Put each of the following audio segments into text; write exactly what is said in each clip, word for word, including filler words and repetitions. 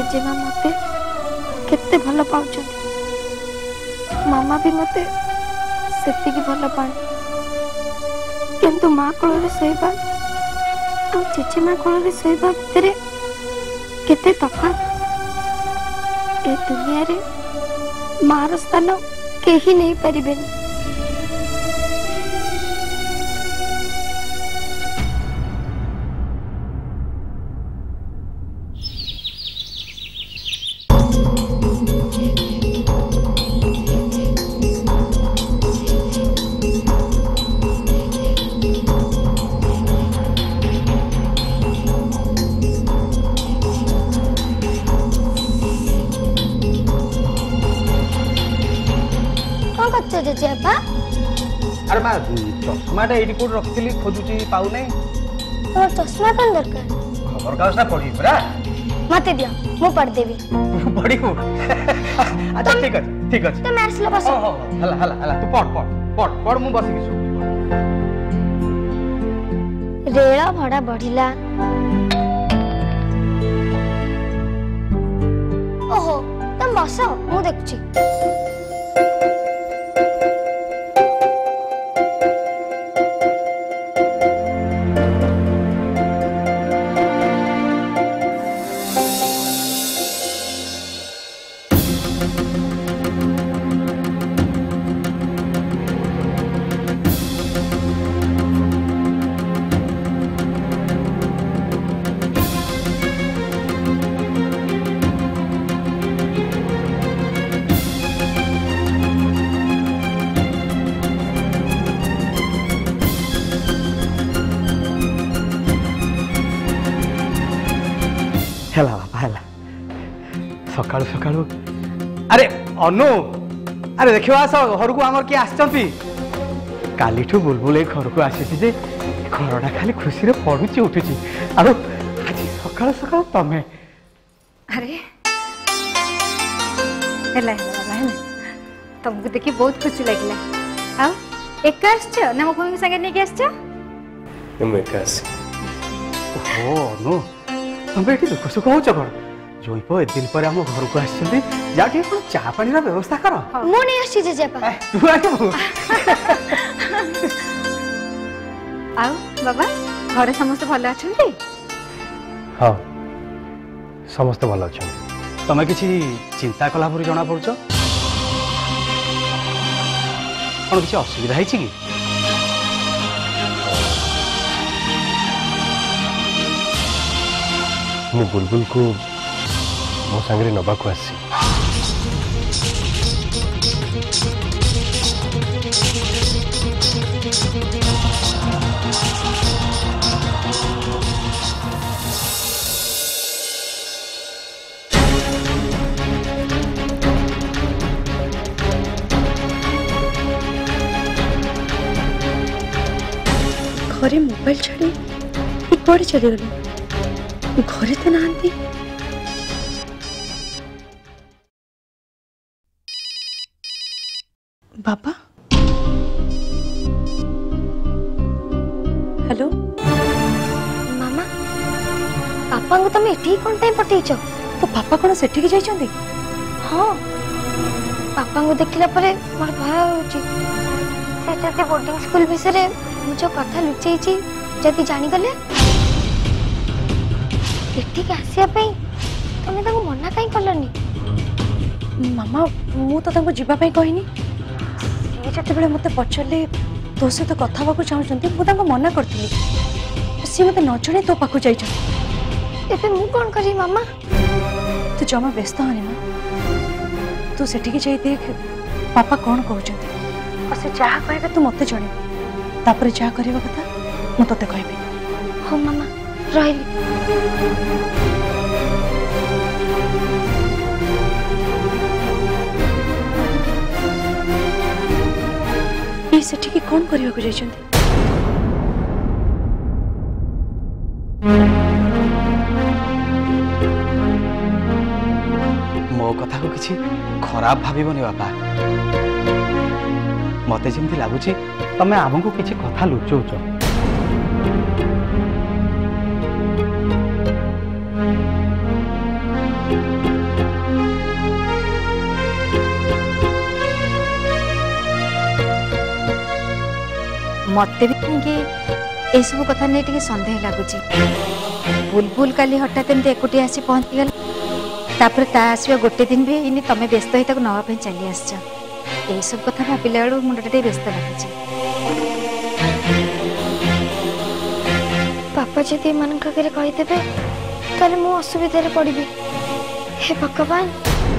जेजेमा मते केते भल पाउछ मामा भी मते सेति की भल पाए किंतु माँ कोल शोवा और जेजेमा कोल शोवा भितर केते तफात ए दुनिया रे मार स्थान केही नहीं परिबेनी। अरे माँ चश्माटा ये कोड रखी खोजुची पाऊ नहीं तो चश्मा कौन दरकार खबर कागज ना पढ़ी परा मते दियो मु पढ़ देबी पढ़ी हो अच्छा ठीक है ठीक है तो मैं आसलो बस हो हो हला हला हला तू पढ़ पढ़ पढ़ पढ़ मु बस किसु रेल भड़ा बढ़िला ओहो तुम बसो मु देखुची हेला बाबा हेला सकाळु सकाळु अरे अनु अरे देखियो आस घर को आमर किए आछंती कालीठू बुलबुल घर को आसी जे घरटा खाली खुशी रे पड़ुची उठुची आरो आज सकाळ सकाळ तमे अरे हेला हेला बाबा हेला तुमको देखि बहुत खुशी लागला आ एक आछछ ना मो कोन संगे नेके आछछ हम एक आछ ओ अनु तुम ये दुख सुख हो कौन जोईप ए दिन पर आम घर को आसी जा चा पानी व्यवस्था कर मु नहीं आसी जेजेपा तू आइबू आउ बाबा घरे समस्त भल अछंती हाँ समस्त भल अच्छा तमे किसी चिंता कला परी जना पड़छ कौन किसी असुविधा है कि मु बुलबुल को मो सांगे नबा को आसी घरे मोबाइल छाड़ी कुआड़े चली गली घरे तो नहांती बाबा हेलो मामा पापा को तुम एठी कोन टाइम पठेइछ तो पापा कौन सेठी की जाइछंती हाँ पापा को देखला परे मोर भय होची सेटा से बोर्डिंग स्कूल विषय मु जो कथा लुचई छी जदी जानी गले एठी के आसिया पे तमे ताको मना काई करलनी मामा मु तो ताको जीवा पई कहिनी ये जते बेले मते पछले तो से तो कथा बाकू चाहउछंती मु ताको मना करथिली सी मते न जणे तो पाकू जाइछ एबे मु कोन करी मामा तू जमा व्यस्त हनी ना तू सेठी के जाई देख पापा कौन कहउछंती और से चाह कहबे तू मते जणे तापर चाह करबा कथा मु तते कहबे हो मामा रहिली ये सेठी की कौन करबा को जाइछंती मो कथा को किसी खराब भाविबनी बापा मते जेमती लागुची तमे आमको किसी कथा लुचौच मत भी कहीं ये सब कथा नहीं टे सन्देह लगुच बुलबुल काली हठात एमती एकुटिया आसी पहुंची गल तापर ता आसवा गोटे दिन भी इन तुम व्यस्त ही नापी चली आस सब कथा भाविला बेलू मुंडा टे व्यस्त लगुच बापा जदि एमान आगे कहीदेवे ताले मु असुविधा पड़ी हे भगवान।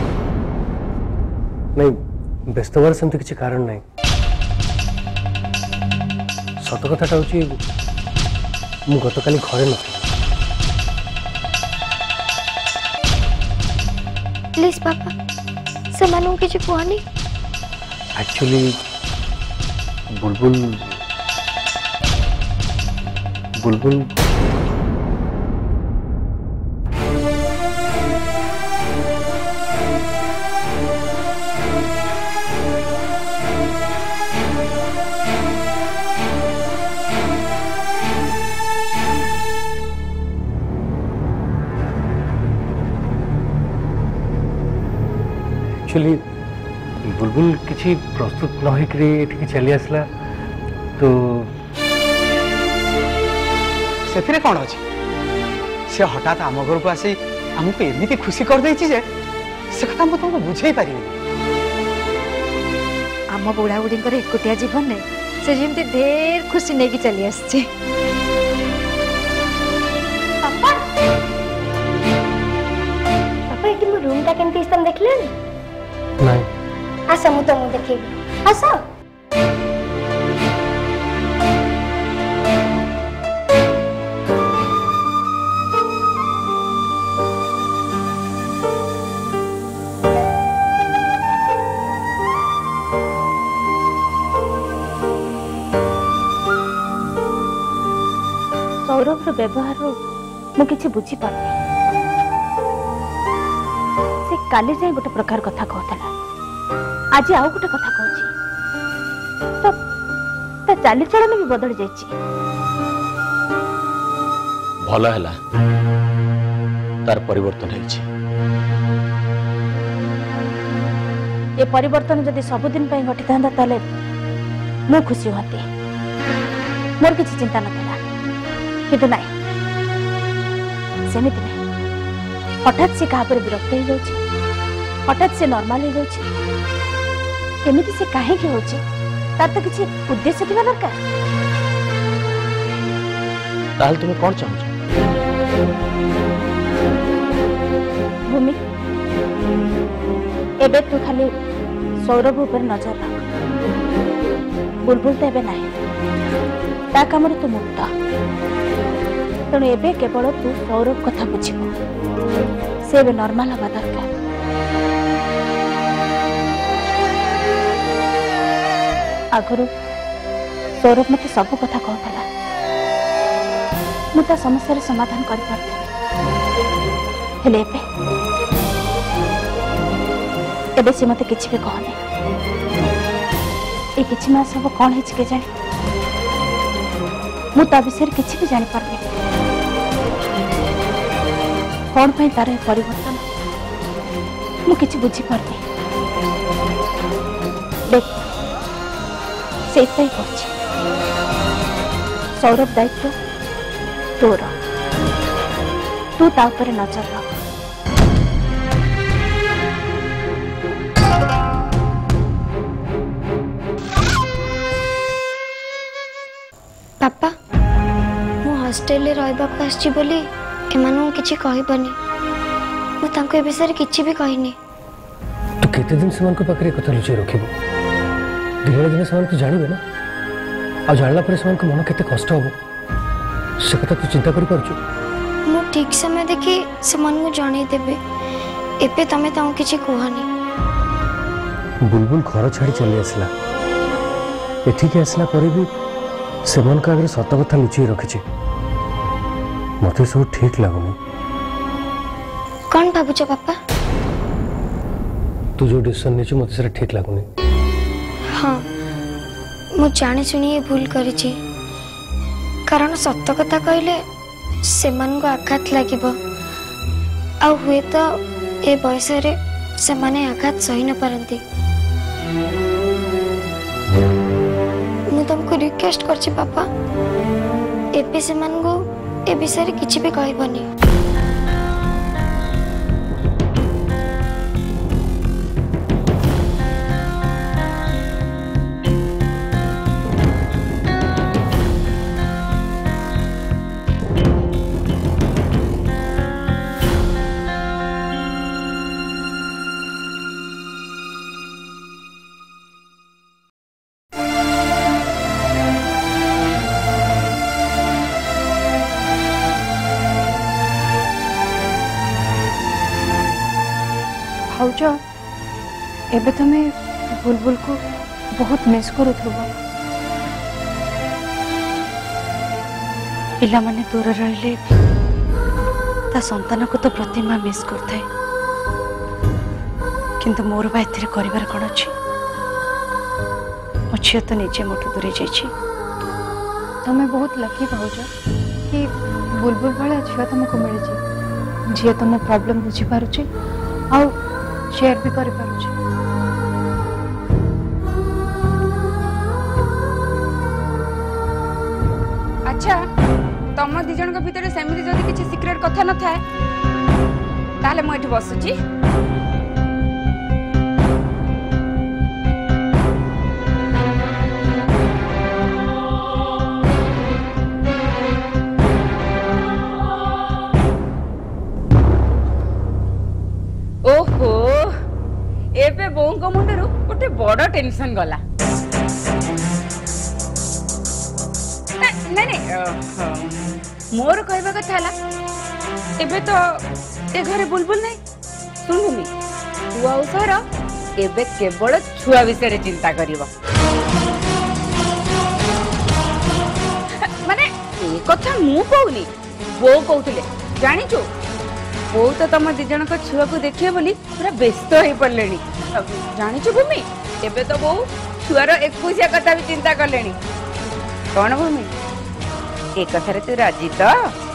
नहीं व्यस्त हमारे सेमती किसी कारण नहीं सत कथाटा हूँ मु गत काली घरे न प्लीज पापा से मानू किसी कहनी एक्चुअली बुलबुल बुलबुल एक्चुअली बुलबुल किसी प्रस्तुत न होकर चली आसला तो से कौन अच्छी से हठात आम घर को आसी आमको एमती खुशी कर दे से कथा मुझे तुमको बुझे पारि आम बुढ़ा बुढ़ी एकुटिया जीवन ने से जमी ढेर खुशी नहीं चली आसची पापा पापा ये मो रूम टा केमती तुम देखले नहीं आस मु तुमको देखेबी आस सौरभ व्यवहार मुझे बुझी पार से काली जाए गोटे प्रकार कथा कहला आज आउ गोटे कथा कहूँ चाली चलन भी बदल जाइए भल है तार परिवर्तन है ये परिवर्तन जदि सबुदिन घटी था ताले मु खुशी होती मोर किसी चिंता ना किंतु नहीं सेमिति नहीं हठात से क्या विरक्त हो जाउछि हठात से नॉर्मल हो जाउछि केमिति से काहे कि होछि तार तो किसी उद्देश्य थिबा दरकार ताल तुम कौन चाहछ भूमि एबे तू खाली सौरभ ऊपर नजर रख बुलबुल तो एबे नहीं ता काम तू मुक्त तेणु एबे केवल तू सौरभ कथा बुझिबो से एबे नॉर्मल हवा दरकार आगुरु सौरभ मते सब कथा कहतला मुता समस्या समाधान कर हेले एबे एबे से मते किछि भी कहने ए किछि मास सब कौन है के जानी मुता विषय किछि भी जानि पारबे कौन पाई तार परिवर्तन मु किछि बुझी पारबे देख से इतना ही सौरभ दायित्व तोर तू ता ऊपर नजर रख पापा मु हॉस्टेल रहिबा आछि बोली एमानु किछि कहबनी मु तांको ए विषय किछि भी कहिनी तो केते दिन से को पाखरे कथा लुचि रखिबो दिने दिने से तो जानबे ना आ जानला पर से मन केते कष्ट हो से कथा तू चिंता करि परछु मु ठीक समय देखि से मन को जाने देबे एपे तमे ताऊ किछि कहनी बुलबुल घर छाड़ी चली आसला एठी के आसला पर भी से मन का आगे सत कथा लुचि रखिछि मते सब ठीक लागुनी कौन भाबुछ पापा तू जो डिसीजन नेछु मते से ठीक लागुनी हाँ मु जानी सुनी ये भूल करिछि कारण सत्य कथा कहले से मन को आघात लागिबो आ हुए तो ए बयस रे से माने आघात सही न पारंती मु तुमको रिक्वेस्ट करछि पापा एबे से मन को ए विषय रे किछि भी कहबनी। भाउज एबे तुम्हें बुलबुल को बहुत मिस करुथुबो। पिला माने दूर रहिले ता संतान को तो प्रतिमा मिस करथाय, किंतु मोर बा एथिरे करिवार कोन अछि। मो छिया तो निजे मोटू दूरे जाइछि। तुम्हें बहुत लकी भाउज कि बुलबुल भाया झिया तुमको मिली, झिया तुम प्रॉब्लम बुझी पारुछि आउ शेयर भी कर पारुछि। अच्छा तम दी जन भितर सेमती जदि किसी सिक्रेट कथा न थाए ताले मु एठी बसुची। ओहो एबे बोंको मुंडरू गोटे बड़ टेंशन गला। नहीं नहीं मोर कहबा कथा हला एबे तो ए घरे बुलबुल नहीं सुनुनी तू आउ सर एबे केवल छुआ विषय रे चिंता करिवो। माने ए कथा मु कहूनी वो कहउतले जानिचो वो तो तुम दी जन छुआ को देखिए बोली पूरा व्यस्त हो पड़े। जानिचु भूमि एबे तो वो छुआर एकुशिया कथा भी चिंता कले। कौन भूमि ए कथारे तू राजी तो?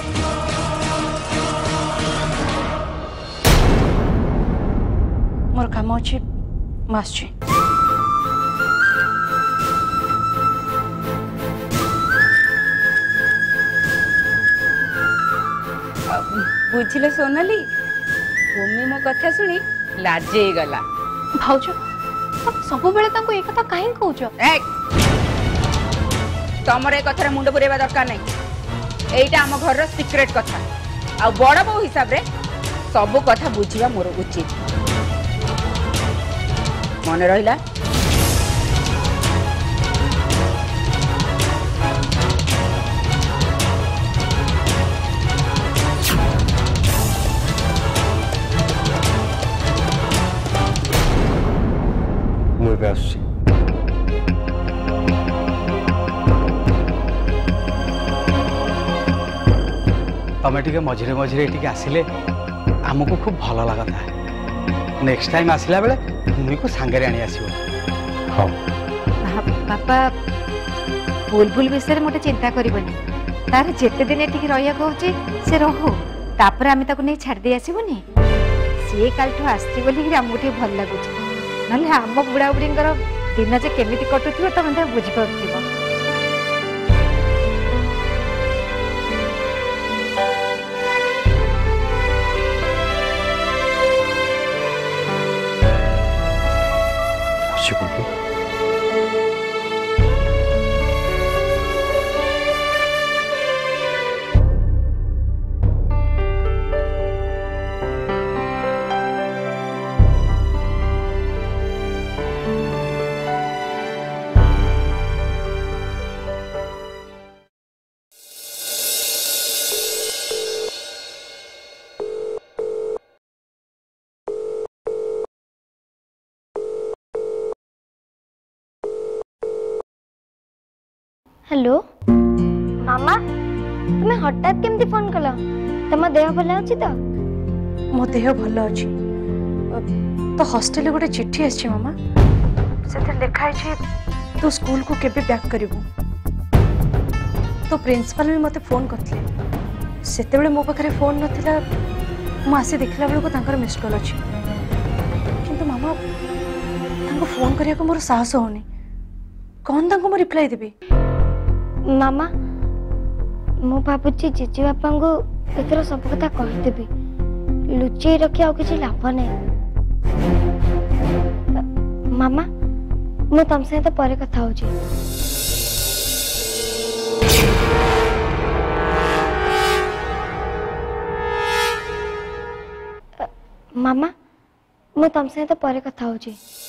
मोर काम अछि मासछि। बुझिले सोनाली भूमि मो कथा सुनी लाजे गला। भाउज तुम सब बेले ताको ए कथा काहे कहउछो? ए तमर ए कथारे मुंड पुरेबा दरकार नहीं। एइटा हम घर रो सीक्रेट कथा आ बड़ बो हिसाब रे सब कथा बुझिबा मोर उचित। मन रहिला? तमें टे मझे मझे ये आसिले आमको खूब भल लगता। नेक्स्ट टाइम आसला बेले भूमि को सांगे आनी आसो। हाँ बापा बुलबुल विषय मोटे चिंता करबनी। तार जेते दिन एठी रहिया कहूची से रहू तापर आमे ताको नै छाड़ दे आसीबनी। से कालठो आस्ती बोली हमको ठीक भल लागुची। नले हम बुढ़ा बुढ़ींकर दिन जे केमिति कटुथिबो त मते बुझी पाउथिबो। हेलो मामा तुम्हें हठात केमती फोन कल? तुम देह भल अच्छी तो? मो देह भल अच्छी। तो हॉस्टेल गोटे चिट्ठी आछि मामा से लिखाई तू स्कूल को केबे बैक करिवु। तो प्रिंसिपल भी मते फोन करथिले। सेते बेले मो पाखरे फोन नथिला। मु आसी देखला बेले को तांकर मिस्ड कॉल अछि। किंतु मामा तांको फोन करिया को मोर साहस होनी। कोन तांको मो रिप्लाई देबी? मामा मु भावुची जेजे बापा को एथर सब कथा कहीदेवी लुचई रखी आ किसी लाभ नहीं। मामा मु तुम सहित पर कथा हो। मामा मु तुम सहित पर कथा हो।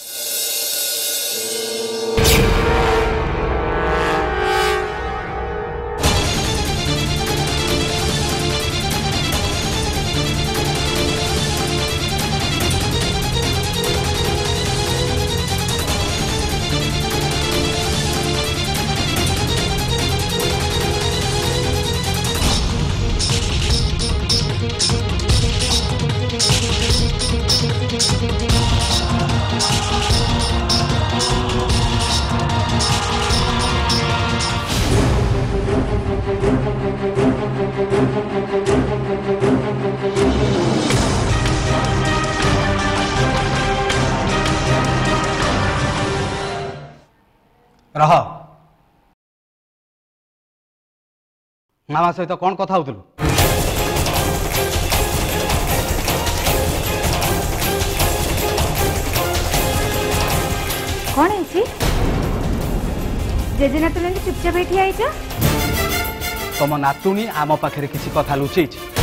रह मामा सहित कौन कथा होतलु? कौन है जेजे नातुणी चुपचाप बैठी आईच? तुम नातुणी आम पाखे किसी कथा लुचई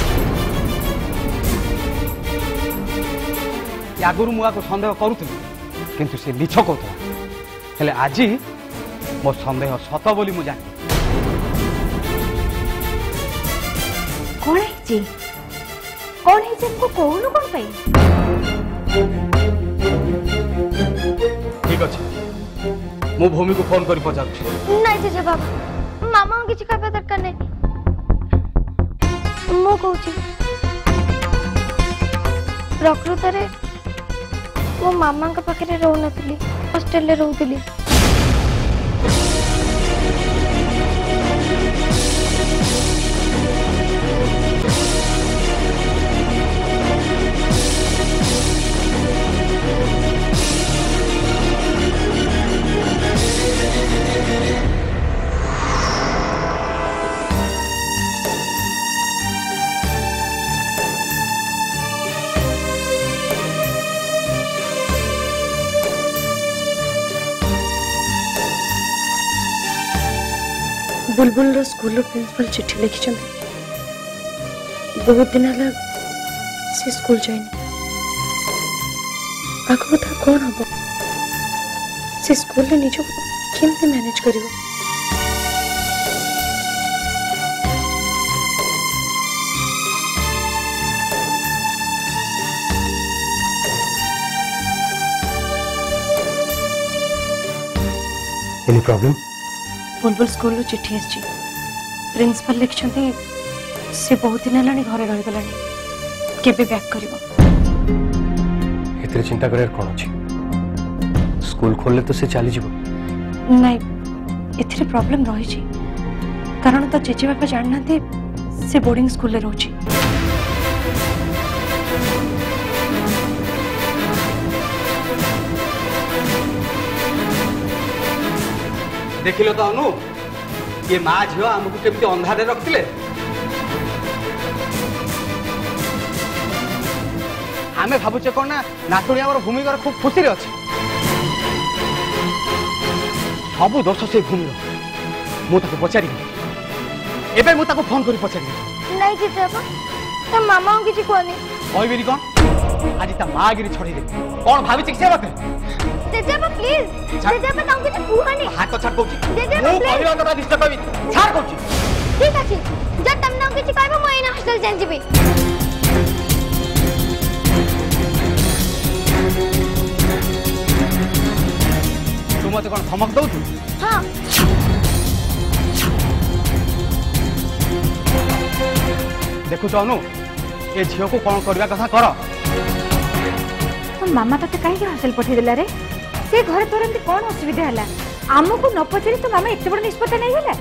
आगुरी मुझे सन्देह करुली किंतु से मिछ कहता हेले आज मो सन्देह सत बोली मु जानी। कौन है कौन है कौन कौन पाई? ठीक अच्छे मु भूमि को फोन कर पचार। नहीं जेजे बाबा मामा किसी कहवा दरकार नहीं। मु कहूँ प्रकृत रे वो मामा का पाखे रो नथली हॉस्टल रे रहउतली। बुलबुल रो स्कूल प्रिंसिपल चिट्ठी लिखी बहुत दिन है से स्कूल जाइनी आग कथा कौन हम से स्कूल निज केमती मैनेज कर। Any problem? बुलबुल स्कूल चिट्ठी आसी प्रिंसिपल लिखिंट से बहुत दिन है घर रहीगला केबे बैक कर चिंता कर कौन अच्छी स्कूल खोलले तो से चली जीव नहीं एथिरे प्रॉब्लम रही कारण तो जेजे बापा जानना से बोर्डिंग स्कूल रोची देखिल तो अनु ये माँ झील आमको केमती अंधारे रखते आम भावुचे कौन ना नातुणी आम भूमिकर खूब खुशी अच्छे सब दोष से भूमि मुझे पचारि एवं मुझे फोन कर पचारि नहीं जेजे बाबा तो मामा किसी कहनी कहबी कौन आज ता माँ गिरी छड़ी दे कौन भाभी से मत जेजे बाबा प्लीज जेजे बाबा ताऊ किसी कहनी हाथ छाड़ कहूची जेजे मु कहबा तोरा डिस्टर्ब करबी छाड़ कहूची ठीक अछि जब तुम ना किसी कहबो मु एना हॉस्टल जान जीबी तू मते कौन धमक दउ तू हां देखु तो अनु ए झियो को कौन करबा कथा कर तो मामा तते काहे के हॉस्टल पठे दिला रे से घर तोर एमती कौन असुविधा हला आमको न पचरी तो मामा एते बड़ निष्पत्ति नहीं होला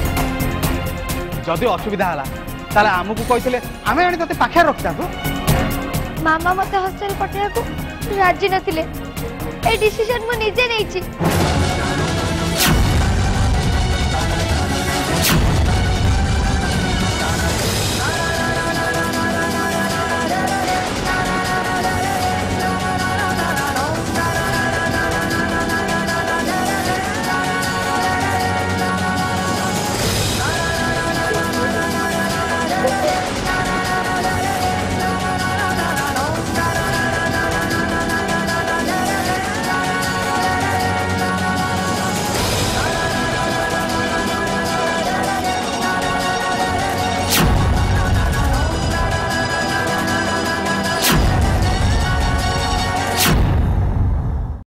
जदि असुविधा हला ताले आमको कहितले आमे आनी तते पाखे रखता तू मामा मते हॉस्टल पठेया को राजी नथिले ए डिसीजन मु निजे नैछि